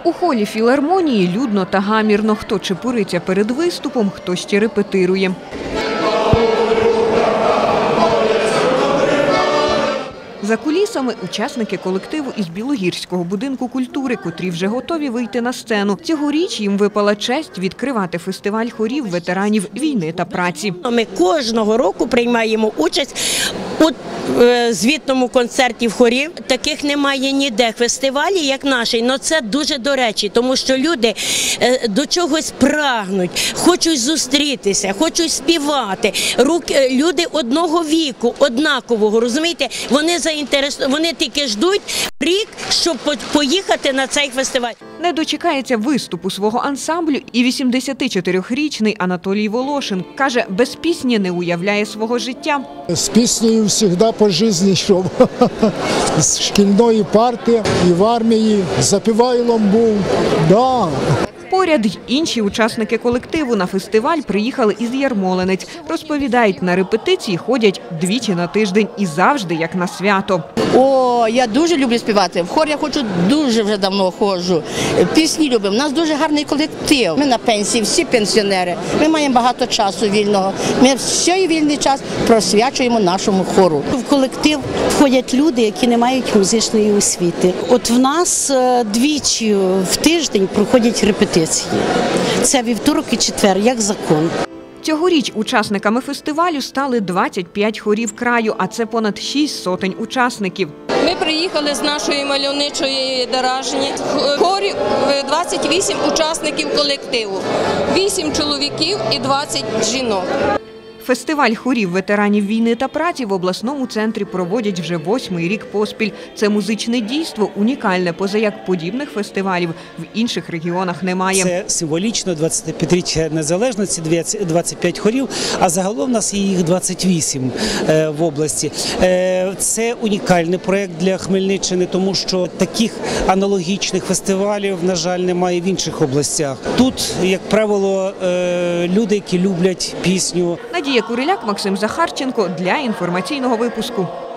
У холі філармонії людно та гамірно. Хто чепуриться перед виступом, хто ще репетирує. За кулісами – учасники колективу із Білогірського будинку культури, котрі вже готові вийти на сцену. Цьогоріч їм випала честь відкривати фестиваль хорів ветеранів війни та праці. Ми кожного року приймаємо участь у звітному концерті хорів. Таких немає ніде фестивалі, як наш. Але це дуже до речі, тому що люди до чогось прагнуть, хочуть зустрітися, хочуть співати. Люди одного віку, однакового, розумієте, вони тільки ждуть рік, щоб поїхати на цей фестиваль. Не дочекається виступу свого ансамблю і 84-річний Анатолій Волошин. Каже, без пісні не уявляє свого життя. З піснею завжди по житті йшов. З шкільної парти і в армії, запівайлом був. Да. Поряд й інші учасники колективу на фестиваль приїхали із Ярмолинець. Розповідають, на репетиції ходять двічі на тиждень і завжди як на свято. О, я дуже люблю співати. В хор я дуже вже давно ходжу. Пісні любимо. У нас дуже гарний колектив. Ми на пенсії, всі пенсіонери. Ми маємо багато часу вільного. Ми всій вільний час присвячуємо нашому хору. В колектив входять люди, які не мають музичної освіти. От в нас двічі в тиждень проходять репетиції. Це вівторок і четвер, як закон. Цьогоріч учасниками фестивалю стали 25 хорів краю, а це понад 6 сотень учасників. Ми приїхали з нашої мальовничої Деражні. В хорі 28 учасників колективу, 8 чоловіків і 20 жінок. Фестиваль хорів ветеранів війни та праці в обласному центрі проводять вже 8-й рік поспіль. Це музичне дійство унікальне, позаяк подібних фестивалів в інших регіонах немає. Це символічно 25-річчя незалежності, 25 хорів, а загалом у нас є їх 28 в області. Це унікальний проєкт для Хмельниччини, тому що таких аналогічних фестивалів, на жаль, немає в інших областях. Тут, як правило, люди, які люблять пісню. Надія Куриляк, Максим Захарченко для інформаційного випуску.